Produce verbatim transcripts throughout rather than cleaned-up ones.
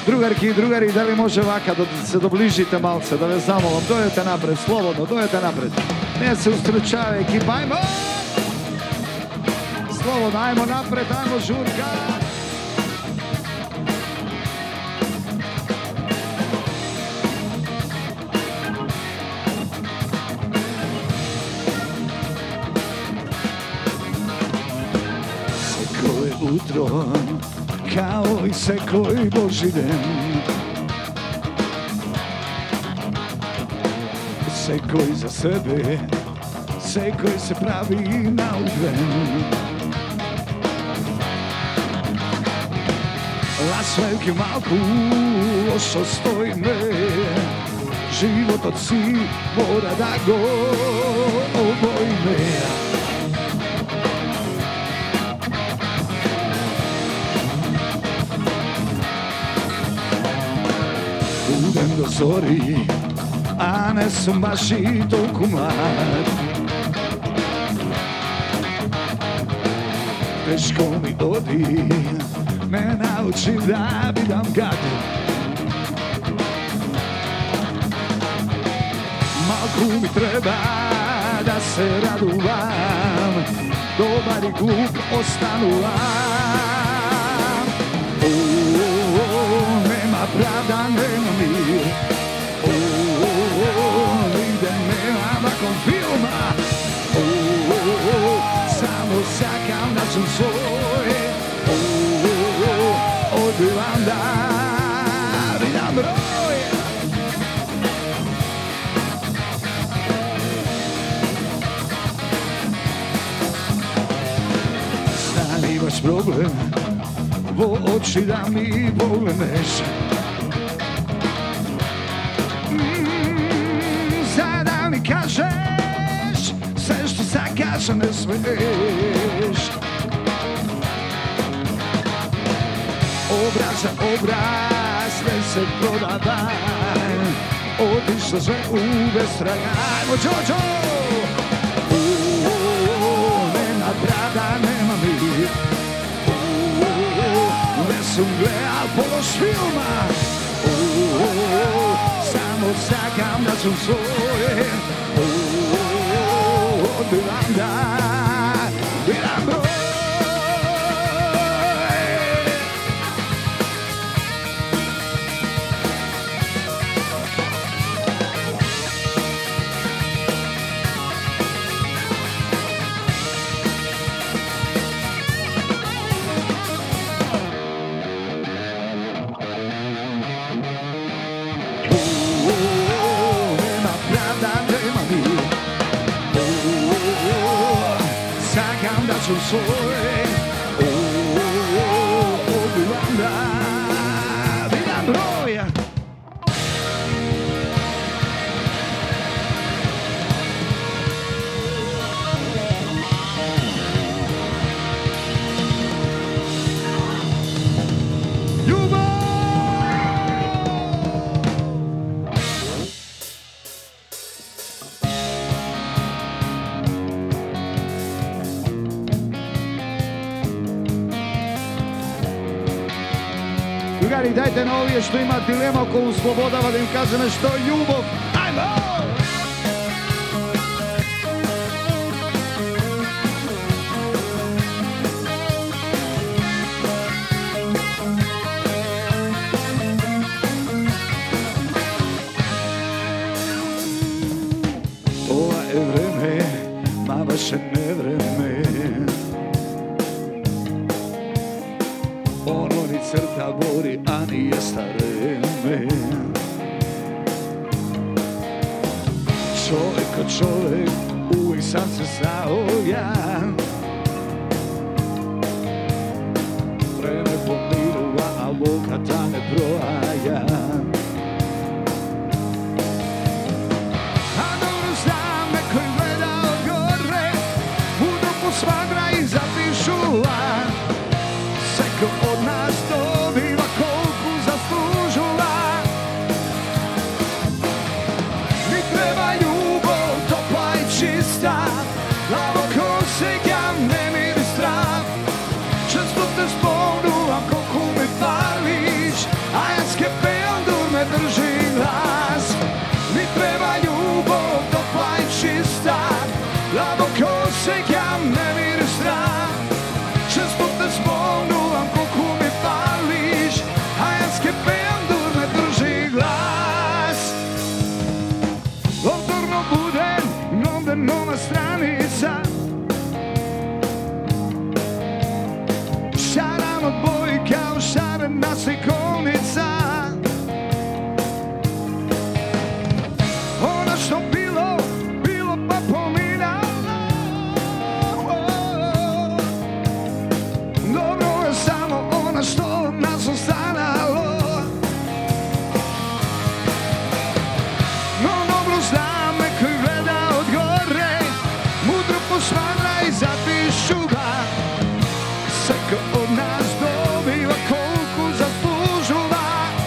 Drugarki i drugari, da li može ovaka da se dobližite malce, da vas zamolim, dojete napred, slobodno, dojete napred. Ne se ustručava ekipa, ajmo! Slobodno, ajmo napred, ajmo žurka! Seklo je utro, kao i seklo i Božji den. Seklo i za sebe, seklo i se pravi na udven. Las veliki malku, lošo stoji me, život od si mora da go oboji me. Budem do zori, a ne sam baš i toliko mlad. Teško mi odi, me nauči da budem gad. Malku mi treba da se raduvam, dobar i glup ostanu vam. O, nema pravda, nema mir. Ide nema nakon filma. Samo sakam da sam svoj. Odbivam da vidim broj. Stani baš problem, vo oči da mi pogledneš. Sada mi kažeš sve što sad kažem ne smiješ. Obraz za obraz, sve se prodava, otišlo sve u bestraga. Ajmo, Jojo! Nema pravda, nema mir. Ne sam gledal polož filma. Samo sakam da sam svoj. Odbivam da vidim broj. Som svoj, odbivam da vidim broj. Drugari, dajte na ovije što ima dilema oko slobodava da im kaže nešto ljubav. Ajmo! Ovo je vreme, ma vaše ne vreme. Ono ni crta gori, a nije stareme. Čovjek ko čovjek, uvijek sam se stao ja. Vreme pomirova, a Boga ta ne provaja. A dobro znam, neko je gledao gore, u dupu smagra i zapišula. Sveko od nas dobiva koliko zaslužila. Mi treba ljubav, topla i čista, plavo ko se gam, ne miri strah. Često te spomnuvam koliko me pališ, a ja ona slikovnica, ona što bilo, bilo pa pominala. Dobro je samo ona što nas ostanalo. No dobro znam neko je gleda od gore, mudro posmatra i zapišuva. Svako od nas dobiva koliko zaslužuva.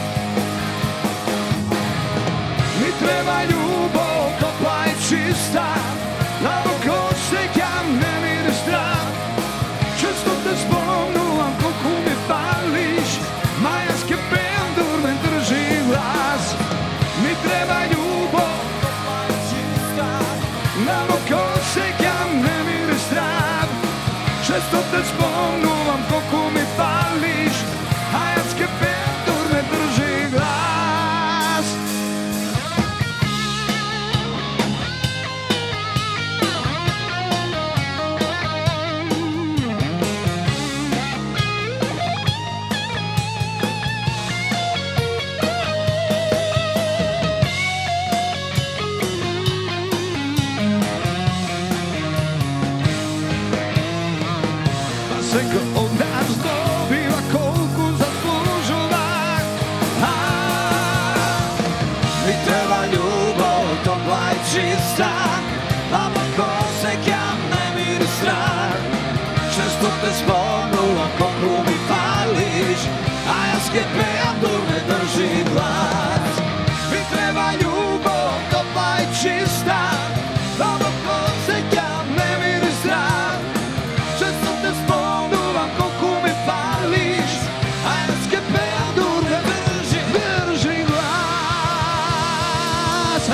Mi treba ljubav topla i čista, lavo ko se ne mire strah. Često te spomnuvam koliko mi fališ, majanske pendur me drži glas. Mi treba ljubav topla i čista, lavo ko se ne mire strah. Često te spomnuvam koliko mi fališ, majanske pendur me drži glas. Svako od nas dobiva koliko zaslužuva. Mi treba ljubav topla i čista, lavo ko se ne miri strah. Često te spomnuvam koliko mi fališ, a jaske pendur me drži glas. Mi treba ljubav topla i čista, lavo ko se ne miri strah. Često te spomnuvam koliko mi fališ, a jaske pendur me drži, drži glas.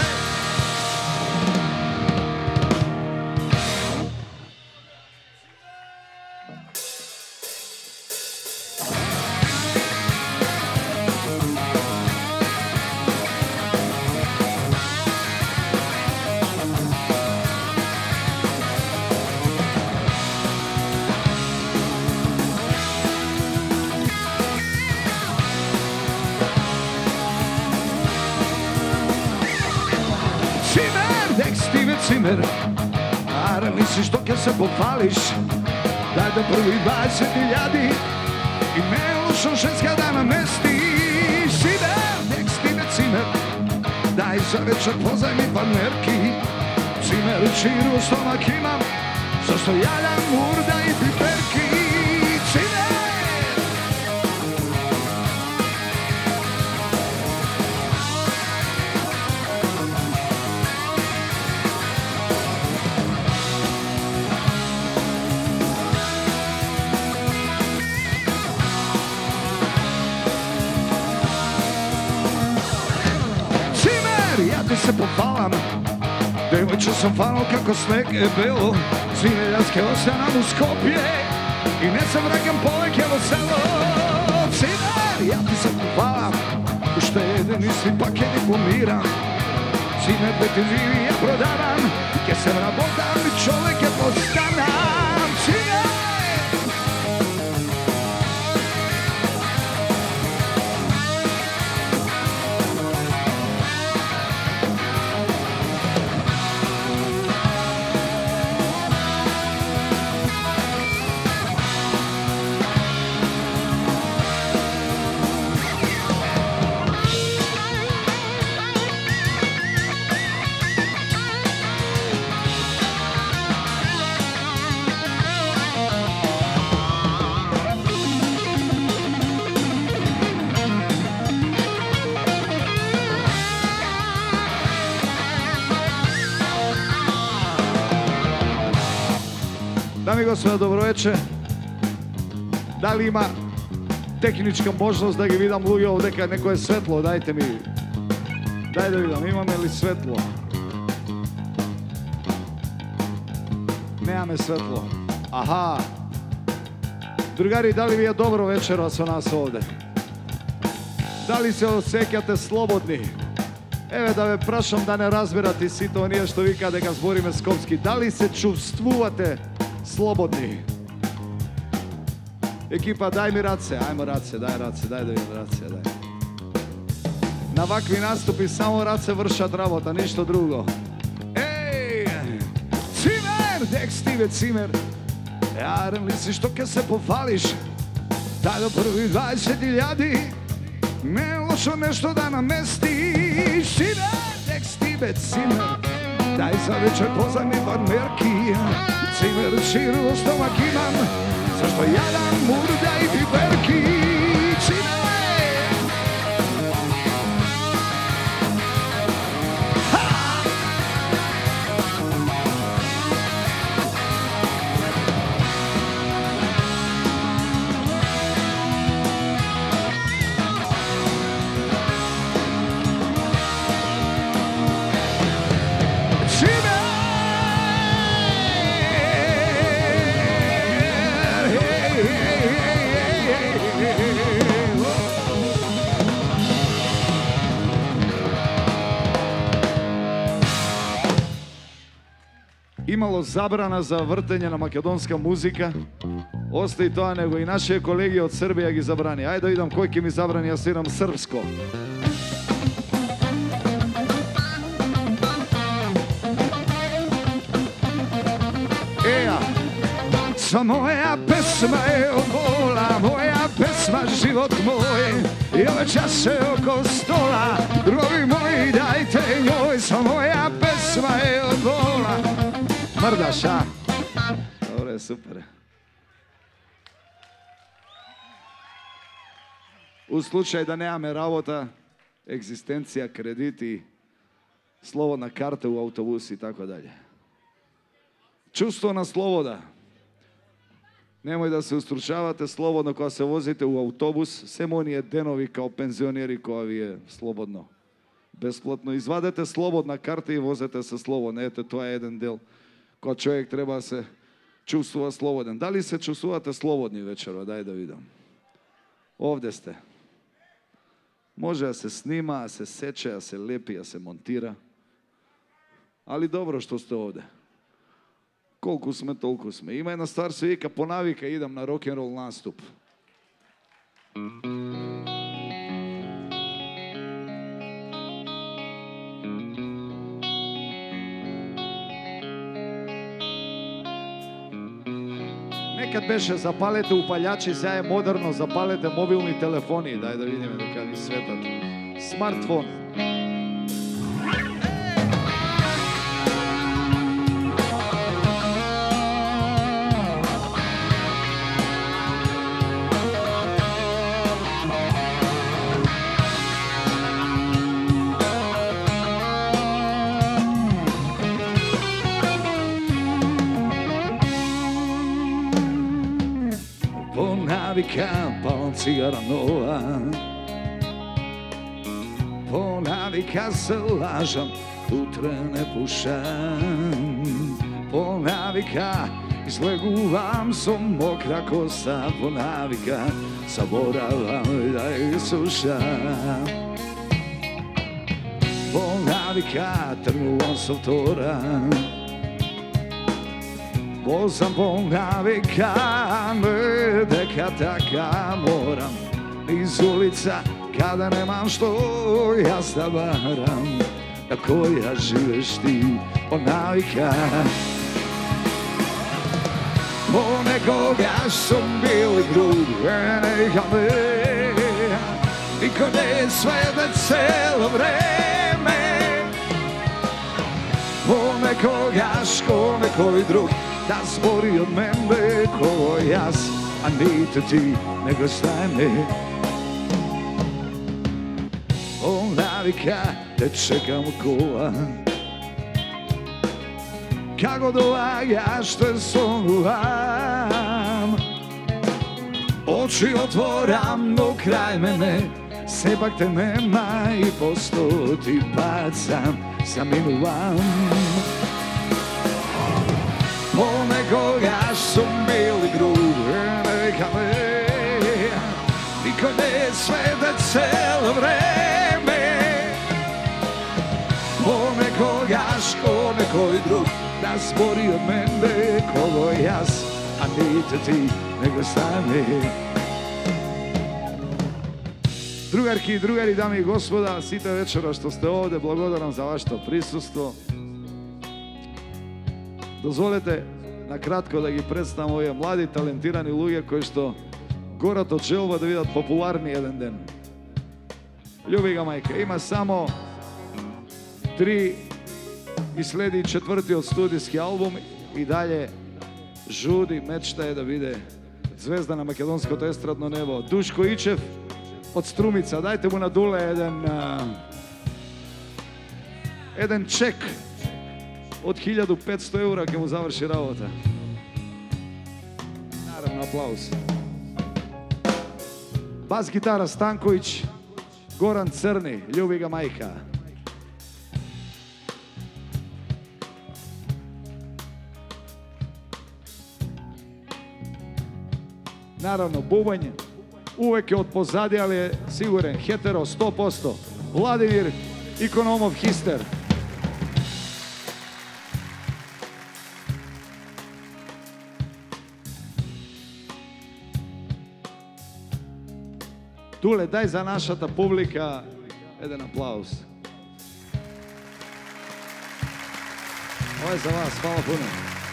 Cimer, ara misliš dok ja se popališ, daj da prvi dvadeset hiljadi i me lošo ženska da namestiš. Cimer, nek stine cimer, daj za večer pozajmi partnerki. Cimer, čiru stomak imam, zašto jaljam murda i piperki. Cimer! Ja ti se popalam, devojče sam fanal kako sneg je belo. Svi neljanske ostanam u Skopje i ne sam vragam polekevo selo. Cimer, ja ti se popalam, ušteden i svi paketi pomiram. Cimer, da ti živi ja prodavam, kje se rabodam i čoveke postanam. Cimer! Dame i gospodo, dobro večer. Da li ima tehnička možnost da ga vidim luge ovdje kad neko je svetlo? Dajte mi. Daj da vidim, imam li svetlo? Nema me svetlo. Aha. Drugari, da li vi je dobro večeras u nas ovdje? Da li se osjećate slobodni? Evo da me prašam da ne razbirati si to nije što vi kada ga zborime skopski. Da li se čuvstvujete slobodni? Ekipa, daj mi race, ajmo race, daj race, daj da vidim race, daj. Na ovakvi nastupi samo race vršat rabota, ništa drugo. Ej, Cimer, dek Stive Cimer. Jarem misliš to kad se povališ, daj do prvi dvadeset iljadi, ne lošo nešto da namestiš. Cimer, dek Stive Cimer, daj za večer pozaj mi varmerki. Cimer, širu stomak imam, zašto jadan murda i biberki. Cimer, imalo zabrana za vrtenje na makedonska muzika. Ostaje to, nego i naše kolegi od Srbije gi zabrani. Ajde da vidim koji mi zabrani, ja sviram srpsko. Eja, sva moja pesma je od bola, moja pesma život moj. I ove čase oko stola, drugi moji dajte njoj. Sva moja pesma je od bola. Mrdaš, a? Dobre, super. U slučaju da nemame rabota, egzistencija, krediti, slobodna karta u autobusi i tako dalje. Čustvo na sloboda. Nemoj da se ustručavate slobodno kada se vozite u autobus, sem oni je denovi kao penzioneri koji je slobodno. Besplatno. Izvadete slobodna karta i vozete se slobodno. Eto, to je jedan del. Ko čovjek treba se čustva slobodan. Da li se čustvate slobodni večera? Daj da vidim. Ovdje ste. Može da se snima, da se seče, da se lepi, da se montira. Ali dobro što ste ovdje. Koliko sme, toliko sme. Ima jedna stvar se vika, po navika idem na rock'n'roll nastup. Nekad beše zapalete upaljači, sad je moderno, zapalete mobilni telefoni. Daj da vidim da kad vi svetate. Smartfon. Navika, palom cigara nova. Po navika se lažam, utre ne pušam. Po navika izleguvam, sam mokra kosa. Po navika zaboravam da ih slušam. Po navika trnulam sovtora. Vozam po navika, deka taka moram. Iz ulica kada nemam što ja stavaram. Na koja živeš ti po navika. Po nekoga sam bili grud, neka me. Niko ne svede celo vreme. Po nekoga ško nekoj drug, da zbori od mene ko jas, a niti ti nego stane. O navika te čekam kola, kako dolagaš te sonuvam. Oči otvoram, no kraj mene, sepak te nema i posto ti bacam, zaminuvam. Po nekoga sam bili grud, neka me. Niko ne svede celo vreme. Po nekoga ško nekoj drug, da zbori od mene kogo jas, a niti ti nego sami. Drugarki i drugari, dame i gospoda, sita večera što ste ovdje, blagodaram za vaše prisustvo. Dozvolite na kratko da ih predstavim, ove mladi talentirani luge koji što gorat od želba da vidat popularni jedan den. Ljubi ga majka, ima samo tri i sledi četvrti od studijski album i dalje žudi, mečta je da vide zvezda na makedonsko to estradno nebo. Duško Ičev od Strumica, dajte mu na dule jedan uh, jedan ček od hiljadu petsto eura kad mu završi rabota. Naravno, aplauz. Bas gitara Stanković, Goran Crni, ljubi ga majka. Naravno, bubanj uvek je od pozadi, ali je siguran, hetero, sto posto. Vladimir Ikonomov Hister. Tule, daj za našata publika jedan aplauz. Ovo je za vas, hvala puno.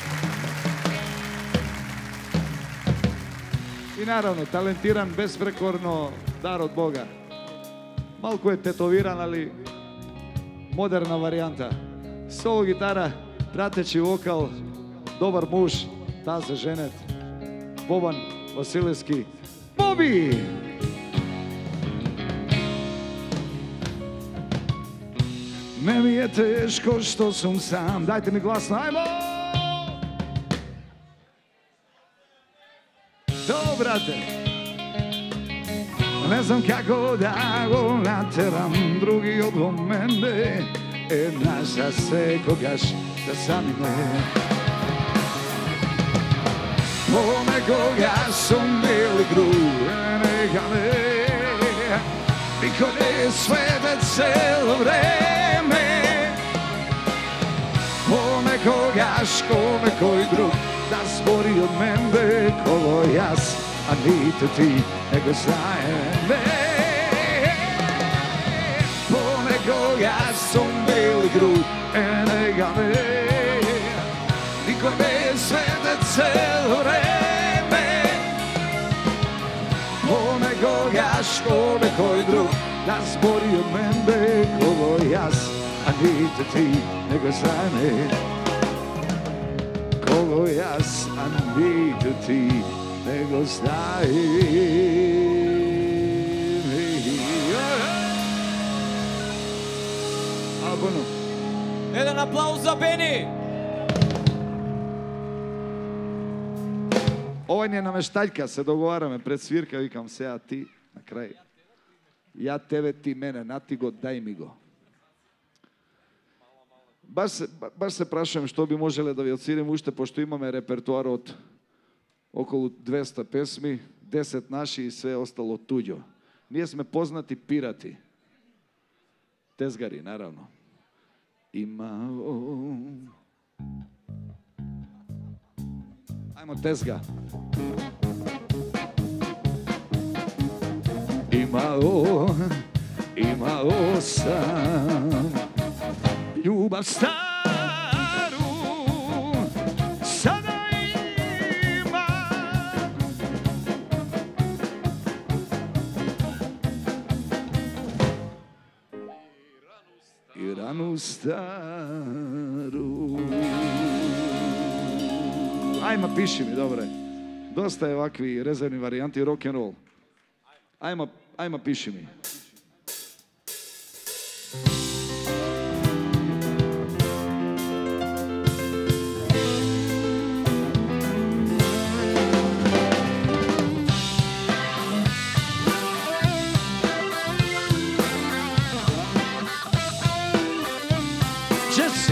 I naravno, talentiran, besprekorno, dar od Boga. Malko je tetoviran, ali moderna varijanta. Solo gitara, prateći vokal, dobar muž, Taze Ženet, Boban Vasilevski, Bobi! Meni je teško što sam sam, dajte mi glasno, ajmo! To, brate! Ne znam kako da go nateram, drugi od mene, e naša se kogaš da sami ne. Ponekoga sam bili grud, neka ne, niko ne svede celo vreme. Ponekogaš ko nekoj drug, da zbori od mene kogo jas, a niti ti nego sajeme. Ponekoga sam bili grud, neka ne, niko ne svede celo vreme. Ponekogaš ko nekoj drug, da zbori od mene kogo jas, a niti ti nego sajeme. Kogo jas, a niti ti nego sajeme. Albuno. Jedan aplauz za Beni! Ovaj je nameštaljka, se dogovara me pred svirka, vikam se ja ti, na kraj. Ja tebe, ti mene, natigo, daj mi go. Baš se, baš se prašujem što bi možele da vi odsirim ušte, pošto imame repertoar od okolo dvesta pesmi, deset naši i sve ostalo tuđo. Nije sme poznati pirati. Tezgari, naravno. Ima... Ajmo tezga. Imao, imao sam ljubav staru, sada ima i ranu staru. Ajma, piši mi, dobre. Dosta je ovakvi rezervni varijanti rock'n'roll. Ajma, ajma, piši mi. Jesse.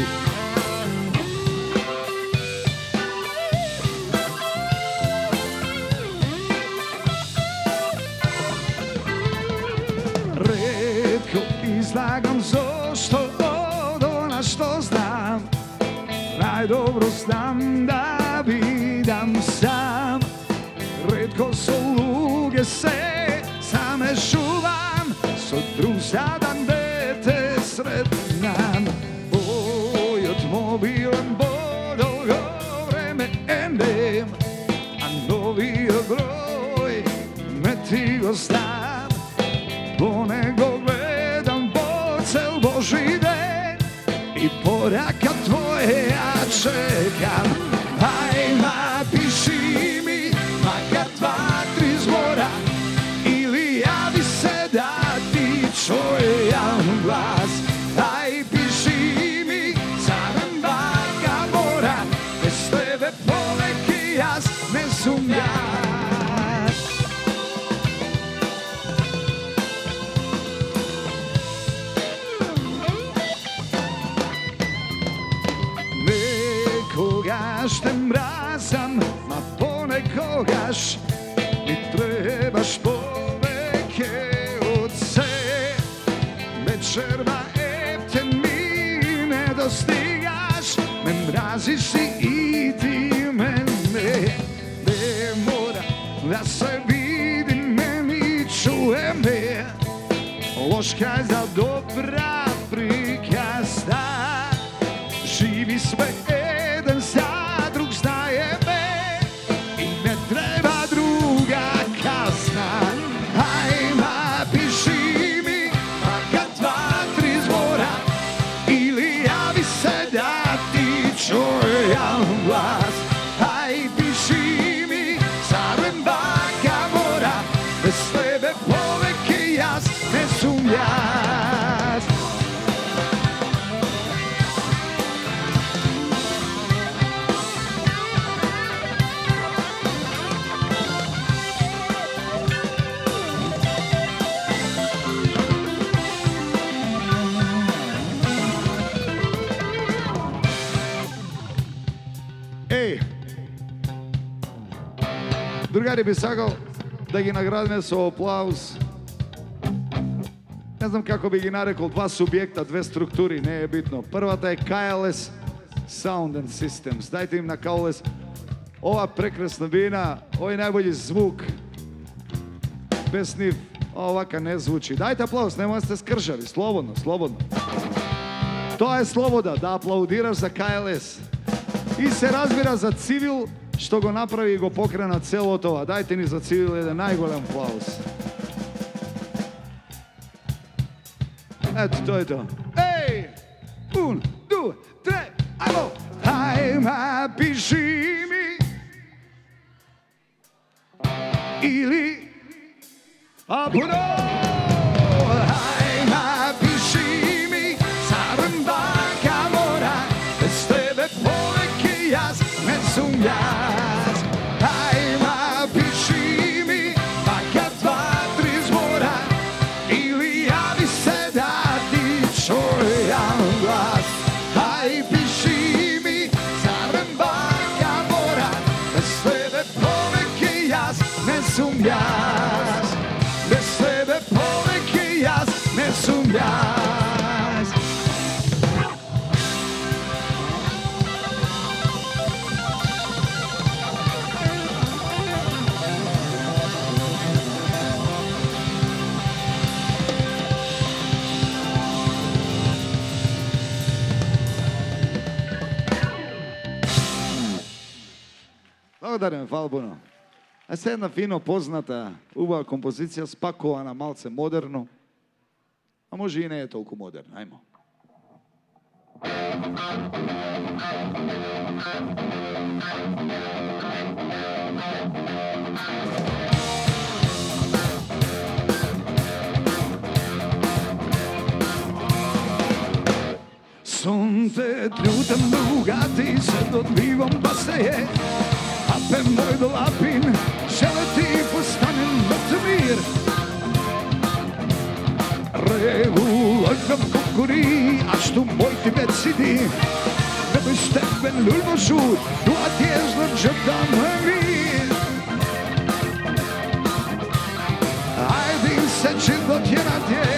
Redko izlagam zašto od ona što znam. Najdobro znam da bidam sam. se same šuvam, sutradan dete sretnan. Boj automobilem bodo vreme endem, a novi broj me ti ostam. Ponego gledam po cel Boži den i poraka tvoje ja čekam. Aj napiši mi makar dva, tri zbora ili javi se da ti čujem glas. Aj piši mi carem baka mora, bez tebe poveki jas ne sumnjam. Nekogaš te mrazam, ma ponekogaš mi trebaš poveke od se. Večerva epte mi ne dostigaš, me mraziš i ti mene. Ne mora da se vidi meni čuje me, loš kraj za dobra prikasta. Živi sve jedan za drug znaje me i ne treba druga kasna. Aj napiši mi makar dva, tri zbora ili javi se da ti čujem glas. Aj piši mi carem baka mora, bez tebe poveki jas ne sumnjam. Ej, drugari bi sagao da gi nagradime sa aplauz. Ne znam kako bi gi narekao, dva subjekta, dve strukturi, ne je bitno. Prva ta je K L S Sound and Systems. Dajte im na K L S. Ova prekrasna vina, ovaj najbolji zvuk. Bez snif, ovaka ne zvuči. Dajte aplauz, nemoj ste skržavi, slobodno, slobodno. To je sloboda, da aplaudiraš za K L S. I se razbira za civil, što go napravi i go pokrena celotova. Dajte ni za civil jedan najgolem aplauz. Eto, to je to. Ej! Un, du, tre, ajmo! Ajma, piši mi ili a puno! Ajma, piši mi carem baka mora, bez tebe poveki jas ne sumnjas. Ajma, piši mi makar dva, tri zbora ili javi se da ti čujem glas. Aj, piši mi carem baka mora, bez tebe poveki jas ne sumnjas. Bez tebe poveki jas ne sumnjas. Благодарим, hvala puno. A sad jedna fino poznata ubava kompozicija, spakovana malce moderno, a može i ne je toliko moderno. Ajmo. Сонце тлютам дугати се додбивам басеje, a pe moj dolapin žele ti postanem mrtvir. Revu lojkam kukuri, a što moj ti već sidi, ne bez tebe lulvo žut, tu atježno džeptam mir. Ajde se čin do tjena tje,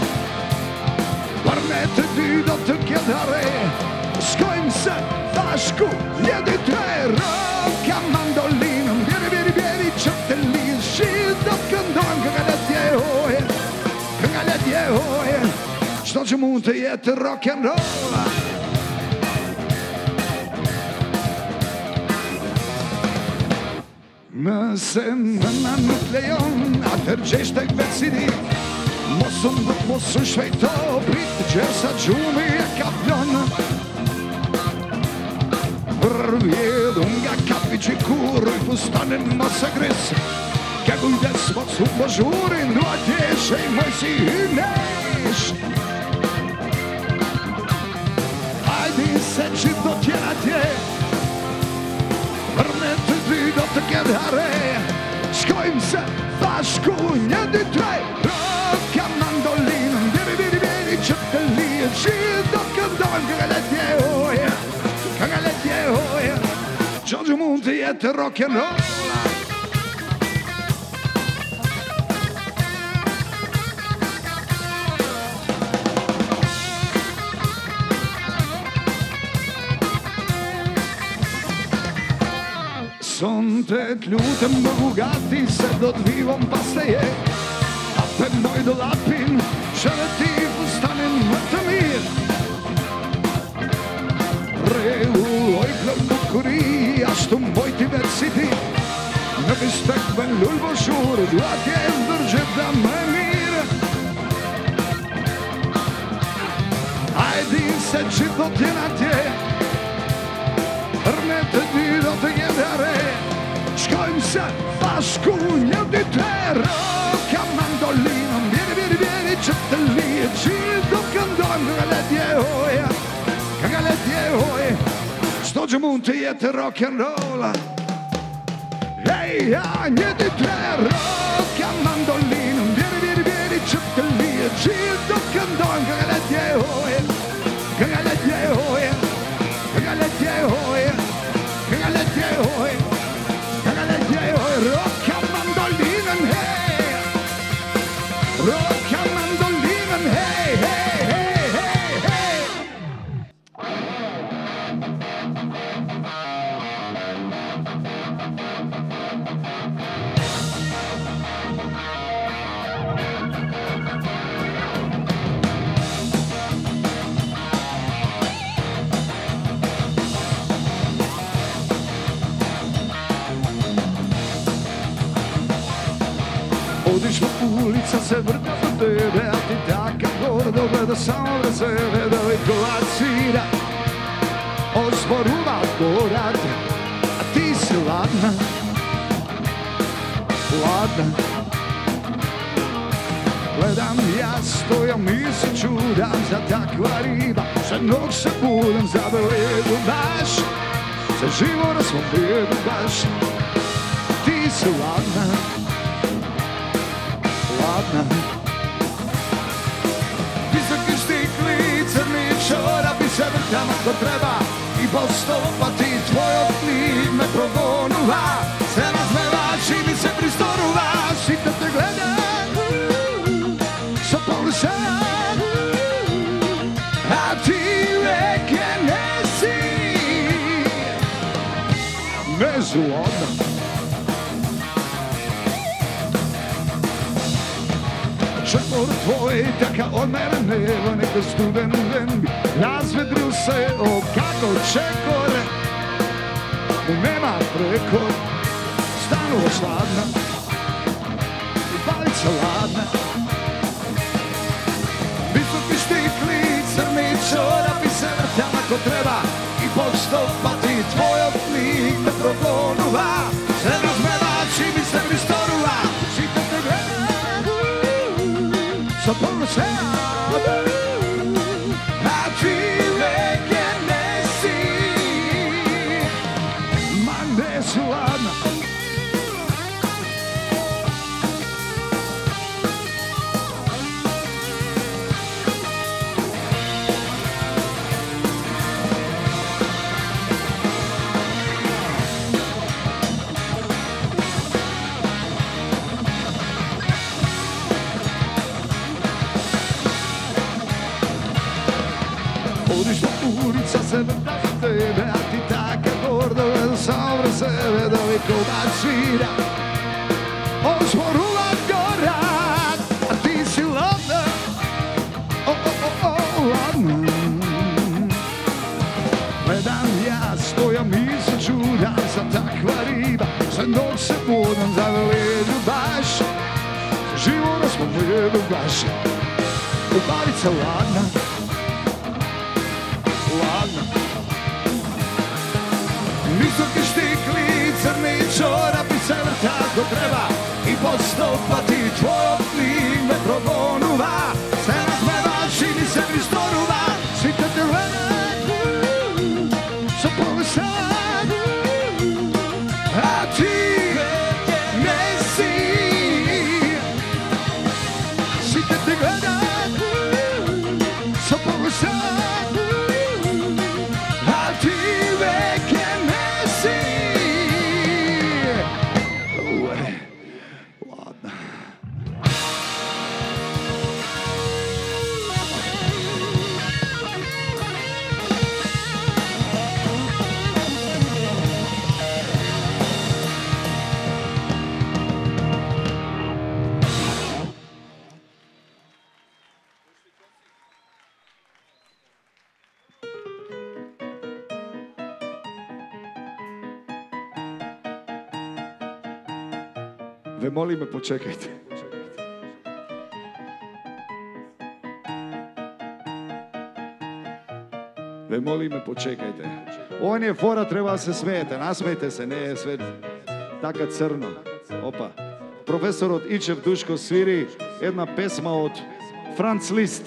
varnete ti do trke dare, s kojim se Dašku jedite. Roka mandolinom, bjeri, bjeri, bjeri, čete liži do kando. George Munte je rock'n'roll. Nëse nëna nuk lejon, atër gjesh tek vecidi. Mosë mbët, mosë shvejto, prit gjërsa gjumi e kaplon. Përvjedhu nga kapi qikur, i fustanin mos e gris. Ke kujdes mos u po zhurin, do atje shej moj si hynesh. Hajdi se që do tjena tje, për me të dy do të këtë hare. Shkojmë se bashku një, dy, tre. Roka mandolinën, diri, diri, diri, që të lije. Që do këndojmë këngaletje hoje, këngaletje hoje. George Munte jetë rock'n'roll. Sonte t'lutem më Bugatti, se do t'vivon pas të je. Apendoj do lapin, që dhe ti fustanin më të mirë. Regulloj plëm bukuri, ashtu mbojti vetë si ti. Në bistek me lull boshur, du atje ndërgjeta më mirë. Hajdi se që do t'jen atje, për me të dy do të jetë hare. Shkojmë se bashku një, dy, tre. Roka mandolinën, bjeri, bjeri, bjeri, që të lije. Që do këndojmë këngaletje hoje, këngaletje hoje. Qdo që mund të jetë rock'n'roll. Hej, ja, një, dy, tre. Roka mandolinën, bjeri, bjeri, bjeri, që të lije. Që do këndojmë këngaletje hoje, këngaletje hoje. Këngaletje hoje, këngaletje hoje, këngaletje hoje. Roka mandolinën, hej. Roka mandolinën, hej, hej, hej, hej, hej. Odiš po ulica se vrta do tebe, a ti taka gordo gleda samo da sebe, da likova svira ozboruva dorad, a ti si ladna, ladna. Gledam ja, stojam i se čudam za takva riba, že nog se budem za beledu baš, za živo na svom bredu baš, ti si ladna. Visoki štikli, crni čorapi se vrtam ako treba i postopati tvoj otlik me progonuva. Se razmevači mi se pristoruva, svi da te gledam sa površina, a ti veke ne si nezgodna. Čepor tvoj, taka od mene nema, neka studen den bi razvedril se, o kako čekor, nema preko, stanova sladna, palica ladna. Visoki štikli, crni čorapi se vrtam ako treba i postopati tvoj oblik me progonuva. Se razmevači mi se pristoruva, žite te gleda sa površina, a ti veke ne si, ma ne si ladna. Odiš po ulica se vrta za tebe, a ti taka gorda gleda samo vrlo sebe, da likova svira ozboruva dorad, a ti si ladna, o, o, o, o. dok se budem zaveli ljubaš, života smo mjedu baš. Barica ladna, ladna. Visoki štikli, crni čorapi se vrta ko treba i postopati tvoj ime progonuva. Sve nas mevaš i ni se pristoruva, svi te te gledaju, sa povesanju, a ti ne si. Svi te te gledaju, sa povesanju, a ti veke ne si. Ue, ladna. Ve molim me, počekajte. Ve molim me, počekajte. On je fora, treba se smijete, nasmijete se, ne je sve tako crno. Opa. Profesor od Ičev Duško sviri jedna pesma od Franz Liszt.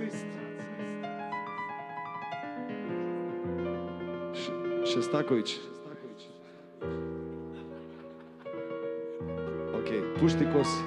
Š Šestaković. Ok, pušti kosi.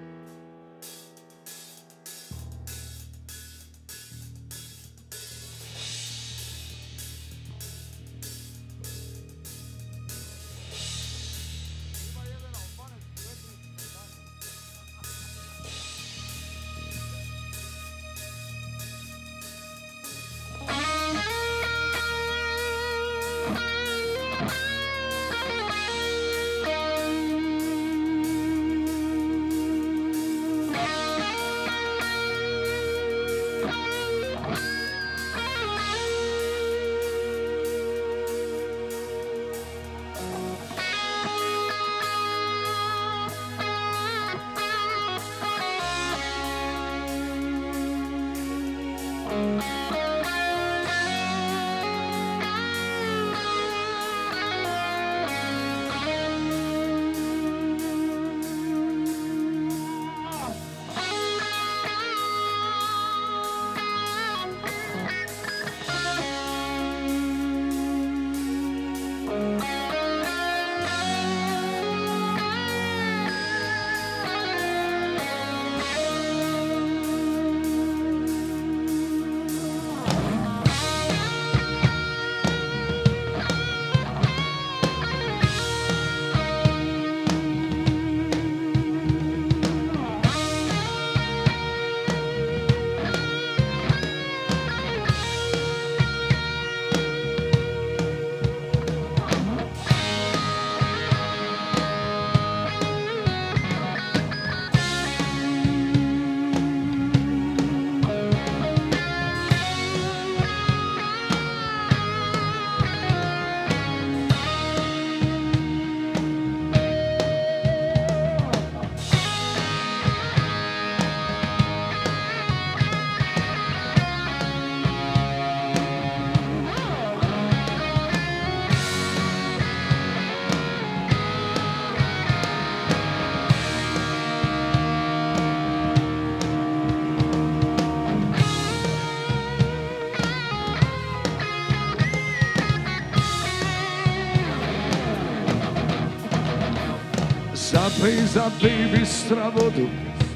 Zapej, zapej bistra vodu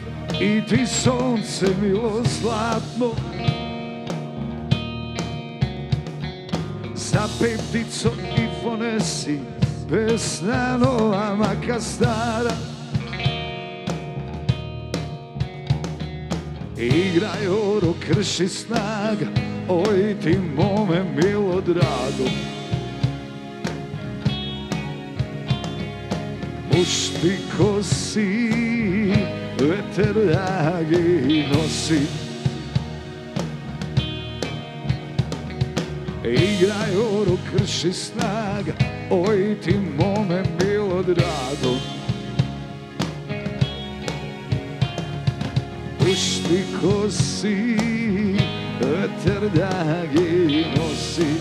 i ti sonce milo zlatno. Zapej ptico i ponesi pesna nova maka stara. Igraj oro, krši snaga, oj ti mome milo drago. Pušti kosi, veter dragi nosi. Igraj oro, krši snaga, oj ti mome milo milo drago. Pušti ko si, veter da gi nosi.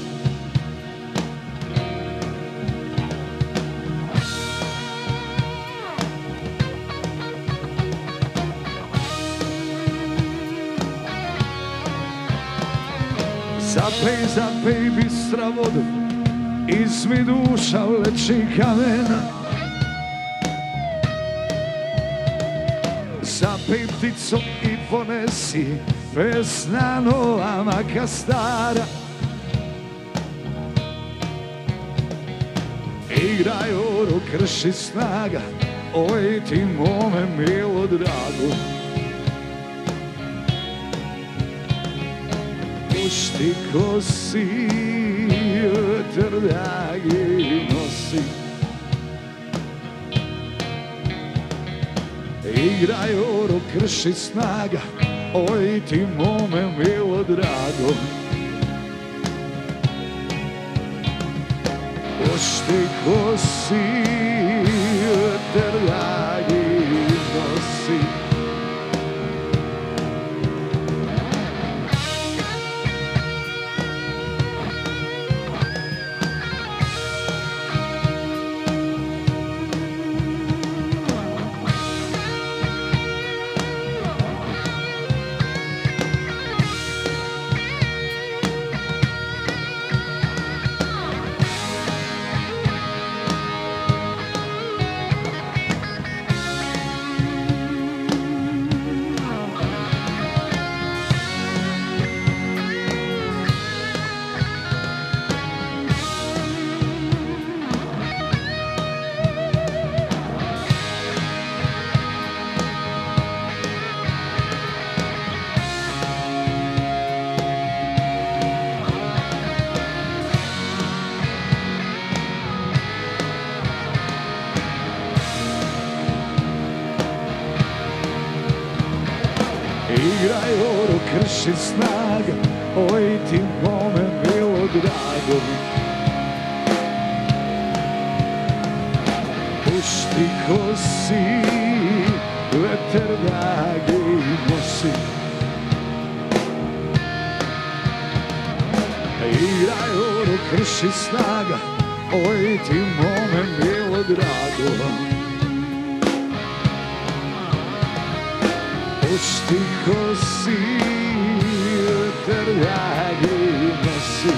Zapej, zapej bistra vodu, izmi duša vleči kamena. Zapej ptico i ponesi pesna nova maka stara. Igraj oro, krši snaga, oj ti mome milo drago. Pušti ko si, veter da gi nosi. Igraj oro, krši snaga, oj ti mome milo drago. Pušti ko si, veter da gi nosi. Igraj oro, krši snaga, oj ti mome milo drago. Pušti ko si, veter da gi nosi. Igraj oro, krši snaga, oj ti mome milo drago. Pušti ko si, veter da gi nosi.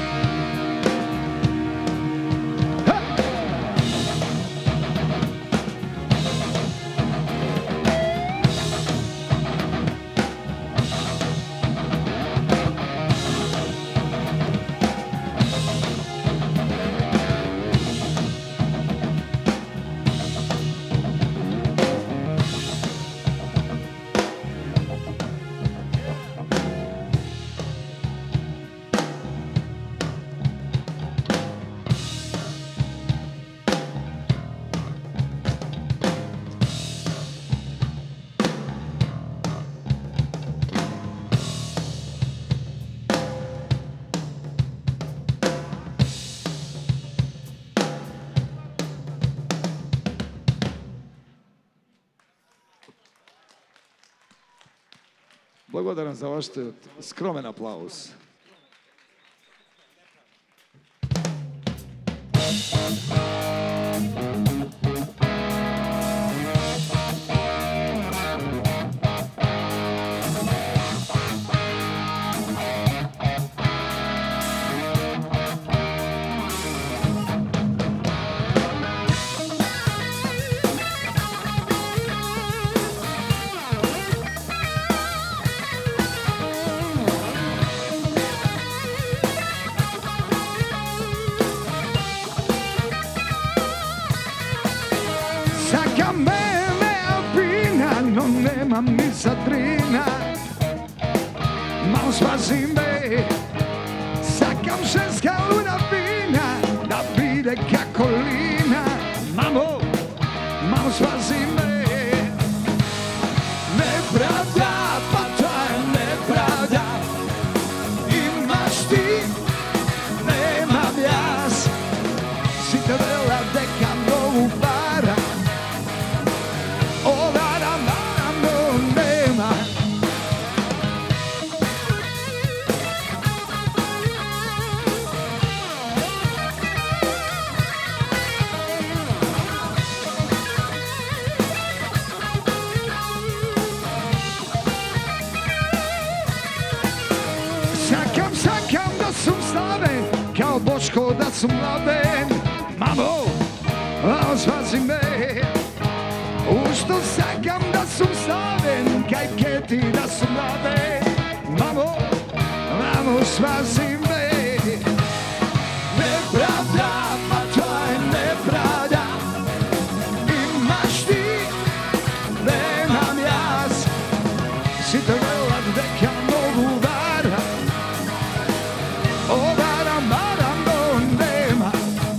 Благодарам за вашите скромен аплауз. Nemam ni Satrina, mal spazi me, sakam ženska luna fina, da vide kako lina. Mamo, mal spazi me, nepravda, pa to je nepravda. Imaš ti, nemam jas, si te vela deka novu pa. kao Boško da sam mladen. Mamo, mamo spazi me, ušto sakam da sam slaven, kaj keti da sam mladen. Mamo, mamo spazi me. Nepravda, pa to je nepravda, imaš ti, nemam jas. Si te vela deka mogu vara, ovaram, varam, do nema.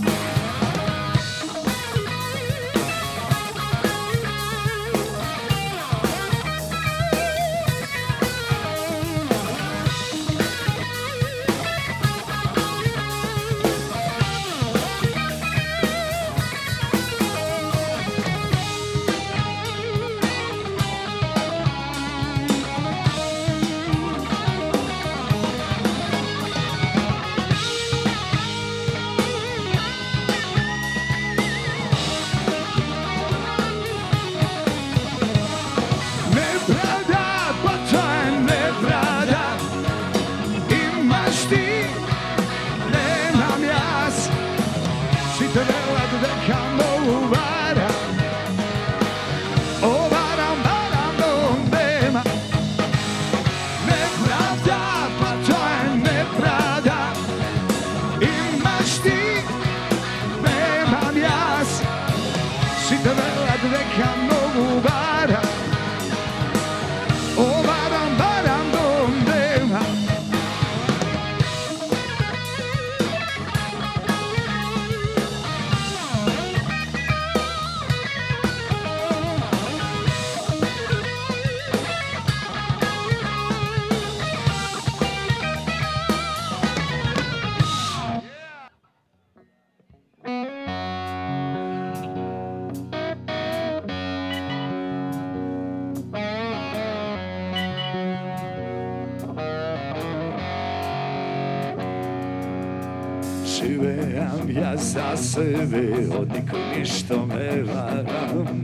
Živeam ja za sebe, od nikog ništa ne varam.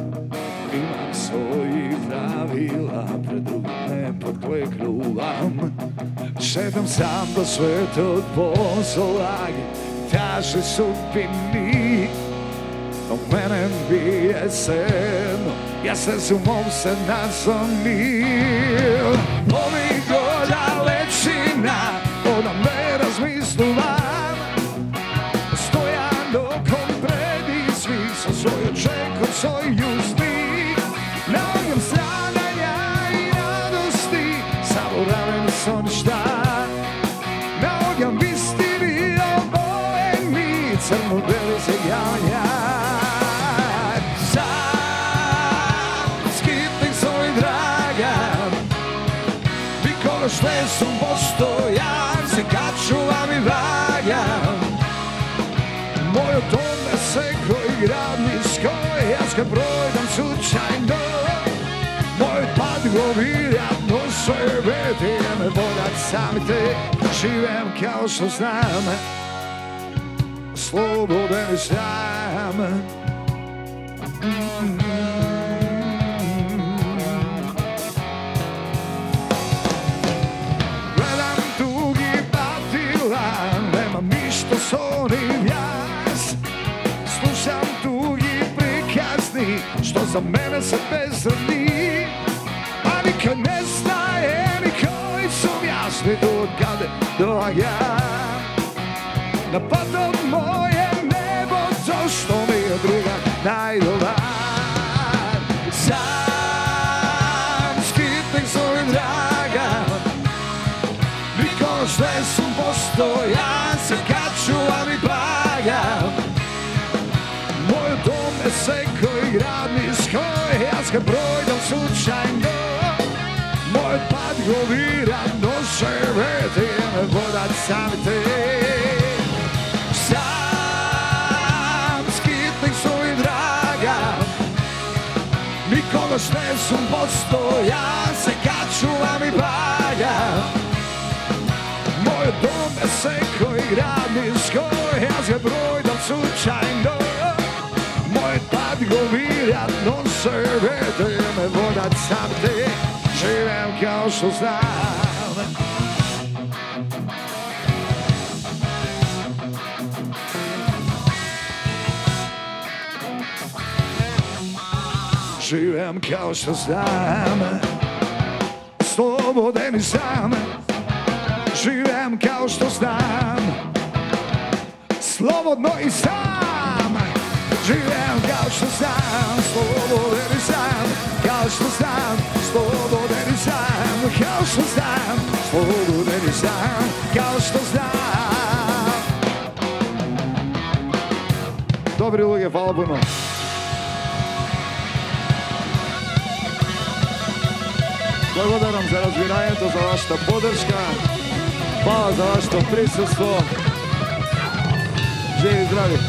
Imam svojih pravila, pred drugim ne podkleknuvam. Šetam sam do svetog pozolagi, taže sudbini. No mene bije sedno, ja se sumom se naslonil. Ovih goda lečina, ona me razmisluva. Svoj očekov, svoj usni, na ognjem stradanja i radosti, zaboravljeni su ništa. Na ognjem istini obojeni, crno-beli zaganja. Sam skitnik svoj draga, nikoga šte sam postojan, se kačuvam i vagam. Moj tome se koji grad niskoj, ja kad projdam slučajno. Moj pad go vjerojatno sebe, ti me vodat sami te. Živem kao što znam, slobodan i sam. Gledam tugi batila, nemam ništa s onim jas. Slušam tugi prikazni, što za mene se bezrni. A nikad ne znaje ni koji su jasni do kada do ja. Napad od moje nebo, to što mi je druga najdobar. Sam skitnik svoj draga, niko što sam postojan, se kačuvam i bagam. Moj dom je seko i grad niskoj, ja kad projdam slučajno. Moj pad go vjerojatno sebe, ti me vodat sami te. Sam skitnik svoj draga, nikoga šte sam postojan, se kačuvam i bagam. Moj dom je seko i grad niskoj, ja kad projdam slučajno. Moj pad go vjerojatno sebe, ti me vodat sami te. Živem kao što znam. živim kao što znam, slobodan i sam. Živim kao što znam, slobodno i sam. Živim kao što znam, slobodan i sam. Kao što znam, slobodan i sam. Kao što znam, slobodan i sam. Kao što znam. Dobri luge, hvala puno. Благодарам за разбирањето, за вашата поддршка. Hvala za vaše prisustvo. Živi zdravi.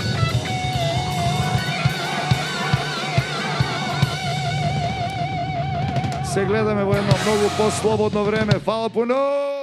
Se gledаме во едно многу по-слободно време. Hvala puno.